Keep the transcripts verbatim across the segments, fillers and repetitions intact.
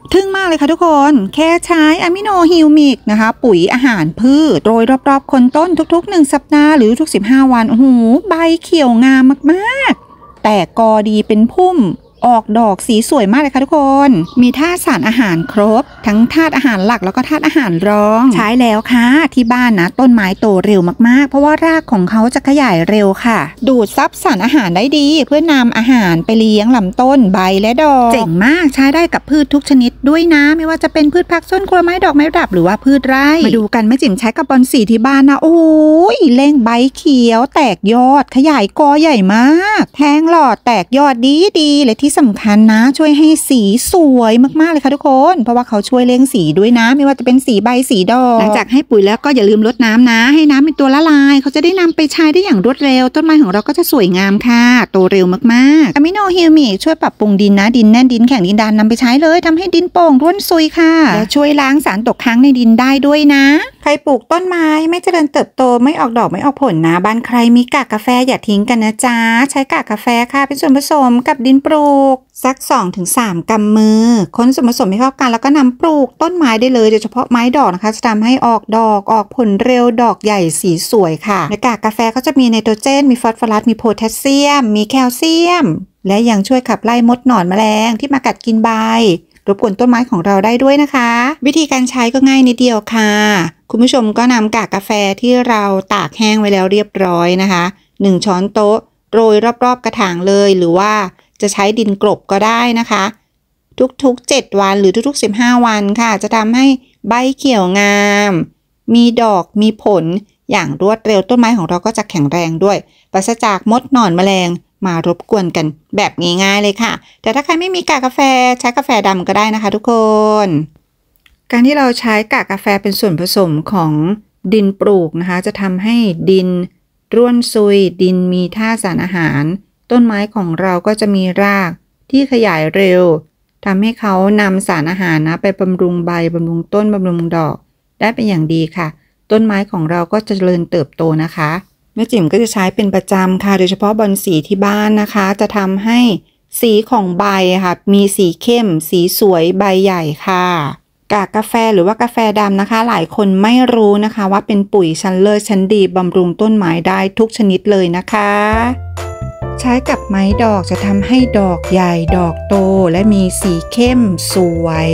ทึ่งมากเลยค่ะทุกคนแค่ใช้อะมิโนฮิวมิกนะคะปุ๋ยอาหารพืชโรยรอบๆคนต้นทุกๆหนึ่งสัปดาห์หรือทุกสิบห้าวันโอ้โหใบเขียวงามมากๆแต่กอดีเป็นพุ่มออกดอกสีสวยมากเลยค่ะทุกคนมีธาตุสารอาหารครบทั้งธาตุอาหารหลักแล้วก็ธาตุอาหารรองใช้แล้วค่ะที่บ้านนะต้นไม้โตเร็วมากๆเพราะว่ารากของเขาจะขยายเร็วค่ะดูดซับสารอาหารได้ดีเพื่อนำอาหารไปเลี้ยงลำต้นใบและดอกเจ๋งมากใช้ได้กับพืชทุกชนิดด้วยนะไม่ว่าจะเป็นพืชผักสวนครัวไม้ดอกไม้ประดับหรือว่าพืชไร่มาดูกันแม่จิ๋มใช้กับบอนสีที่บ้านนะโอ้ยเล่งใบเขียวแตกยอดขยายกอใหญ่มากแทงหลอดแตกยอดดีดีและที่สำคัญนะช่วยให้สีสวยมากๆเลยค่ะทุกคนเพราะว่าเขาช่วยเลี้ยงสีด้วยนะไม่ว่าจะเป็นสีใบสีดอกหลังจากให้ปุ๋ยแล้วก็อย่าลืมรดน้ำนะให้น้ำเป็นตัวละลายเขาจะได้นำไปใช้ได้อย่างรวดเร็วต้นไม้ของเราก็จะสวยงามค่ะโตเร็วมากๆอะมิโนฮิวมิกช่วยปรับปรุงดินนะดินแน่นดินแข็งดินดานนำไปใช้เลยทำให้ดินโป่งร่วนซุยค่ะและช่วยล้างสารตกค้างในดินได้ด้วยนะใครปลูกต้นไม้ไม่เจริญเติบโตไม่ออกดอกไม่ออกผลนะบ้านใครมีกากกาแฟอย่าทิ้งกันนะจ๊ะใช้กากกาแฟค่ะเป็นส่วนผสมกับดินปลูกสัก สองถึงสาม กำมือคนส่วนผสมให้เข้ากันแล้วก็นำปลูกต้นไม้ได้เลยโดยเฉพาะไม้ดอกนะคะจะทำให้ออกดอกออกผลเร็วดอกใหญ่สีสวยค่ะในกากกาแฟก็จะมีไนโตรเจนมีฟอสฟอรัสมีโพแทสเซียมมีแคลเซียมและยังช่วยขับไล่มดหนอนแมลงที่มากัดกินใบรบกวนต้นไม้ของเราได้ด้วยนะคะวิธีการใช้ก็ง่ายนิดเดียวค่ะคุณผู้ชมก็นำกากกาแฟที่เราตากแห้งไว้แล้วเรียบร้อยนะคะหนึ่งช้อนโต๊ะโรยรอบๆกระถางเลยหรือว่าจะใช้ดินกลบก็ได้นะคะทุกๆเจ็ดวันหรือทุกๆสิบห้าวันค่ะจะทำให้ใบเขียวงามมีดอกมีผลอย่างรวดเร็วต้นไม้ของเราก็จะแข็งแรงด้วยปราศจากมดหนอนแมลงมารบกวนกันแบบง่ายๆเลยค่ะแต่ถ้าใครไม่มีกากกาแฟใช้กาแฟดำก็ได้นะคะทุกคนการที่เราใช้กากกาแฟเป็นส่วนผสมของดินปลูกนะคะจะทำให้ดินร่วนซุยดินมีธาตุสารอาหารต้นไม้ของเราก็จะมีรากที่ขยายเร็วทำให้เขานำสารอาหารนะไปบำรุงใบบำรุงต้นบำรุงดอกได้เป็นอย่างดีค่ะต้นไม้ของเราก็จะเจริญเติบโตนะคะแม่จิ๋มก็จะใช้เป็นประจำค่ะโดยเฉพาะบอนสีที่บ้านนะคะจะทำให้สีของใบค่ะมีสีเข้มสีสวยใบใหญ่ค่ะกากกาแฟหรือว่ากาแฟดำนะคะหลายคนไม่รู้นะคะว่าเป็นปุ๋ยชั้นเลิศชั้นดีบำรุงต้นไม้ได้ทุกชนิดเลยนะคะใช้กับไม้ดอกจะทำให้ดอกใหญ่ดอกโตและมีสีเข้มสวย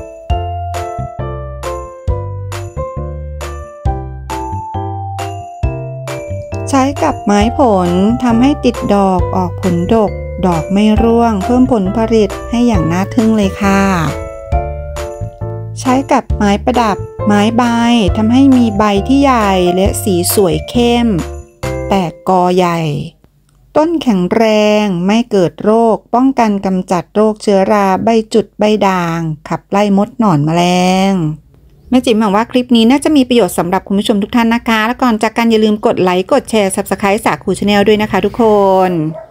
ใช้กับไม้ผลทำให้ติดดอกออกผลดกดอกไม่ร่วงเพิ่มผลผลิตให้อย่างน่าทึ่งเลยค่ะใช้กับไม้ประดับไม้ใบทำให้มีใบที่ใหญ่และสีสวยเข้มแตกกอใหญ่ต้นแข็งแรงไม่เกิดโรคป้องกันกำจัดโรคเชื้อราใบจุดใบด่างขับไล่มดหนอนแมลงแม่จิ๋มหวังว่าคลิปนี้น่าจะมีประโยชน์สำหรับคุณผู้ชมทุกท่านนะคะและก่อนจากกันอย่าลืมกดไลค์กดแชร์ ซับสไครบ์ สาคูชาแนลด้วยนะคะทุกคน